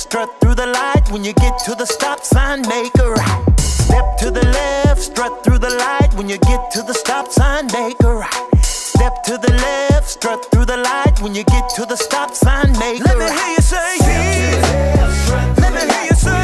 strut through the light. When you get to the stop sign, make a right. Step to the left, strut through the light. When you get to the stop sign, make a right. Step to the left, strut through the light. When you get to the stop sign, make a right. Let me hear you say, yeah. Let me hear you say.